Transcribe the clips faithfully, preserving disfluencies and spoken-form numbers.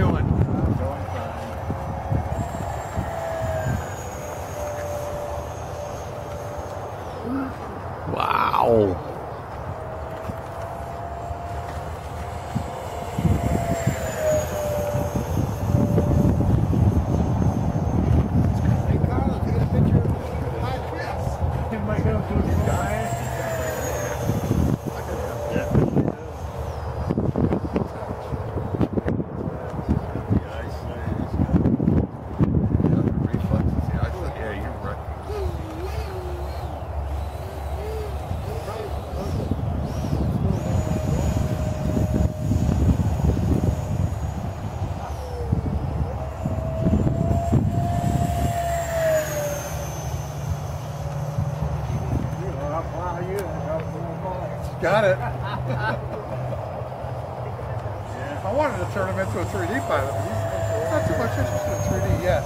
doing? Wow. Got it. Yeah. I wanted to turn him into a three D pilot, but he's not too much interested in three D yet.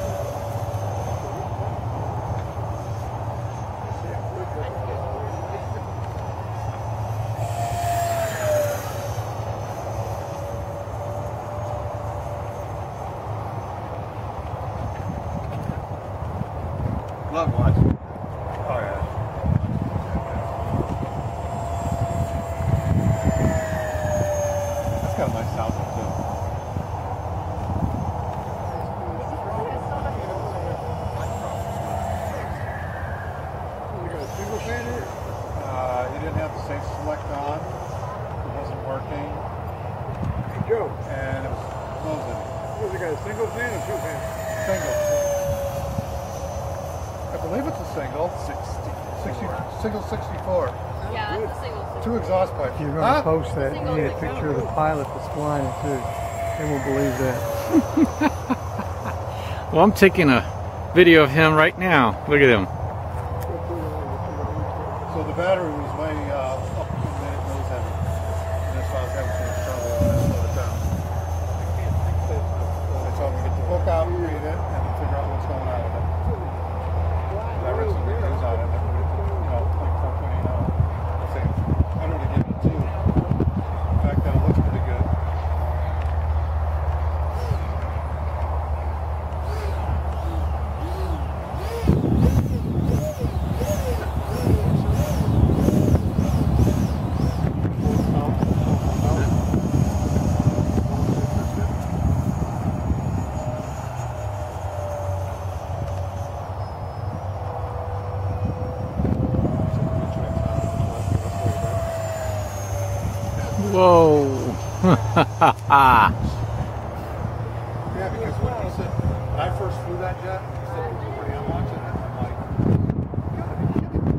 Love watching. Oh yeah. It's got a nice sound to it too. You got a single fan here? Uh, he didn't have the safe select on. It wasn't working. Hey Joe. And it was closing. What, you got a single fan or two fan? Single. I believe it's a single. sixty, sixty, single sixty-four. Yeah, it's a single. Two exhaust pipes. If you're going to huh? post that, you need a picture of the pilot that's flying it too. They won't believe that. Well, I'm taking a video of him right now. Look at him. So the battery was way uh, up in the nose heavy. And that's why I was having so much trouble and I slowed it down. They told me to get the book out and read it and figure out what's going on with it. I read some reviews on it and you know, like four point eight out. I think I don't give it two. The fact that it looks pretty good. Whoa. Yeah, because when he said, when I first flew that jet, he said, "Where I'm watching it," I'm like, you gotta be kidding me.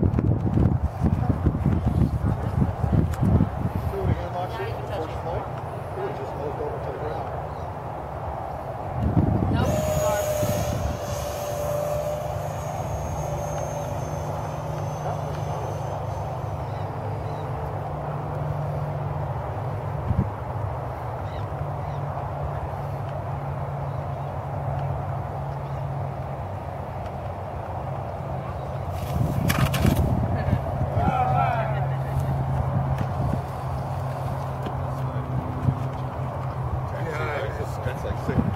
Flew it again, watched it, first flight, it was just moved over to the ground. Nope. That's like six.